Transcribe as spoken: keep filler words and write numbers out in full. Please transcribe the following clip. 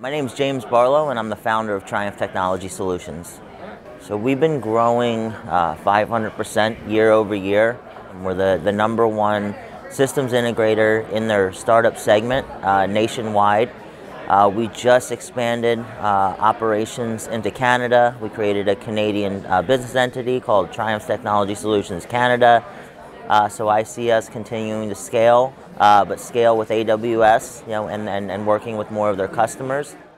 My name is James Barlow, and I'm the founder of Triumph Technology Solutions. So we've been growing uh, five hundred percent year over year. We're the, the number one systems integrator in their startup segment uh, nationwide. Uh, we just expanded uh, operations into Canada. We created a Canadian uh, business entity called Triumph Technology Solutions Canada. Uh, so I see us continuing to scale, uh, but scale with A W S, you know, and, and, and working with more of their customers.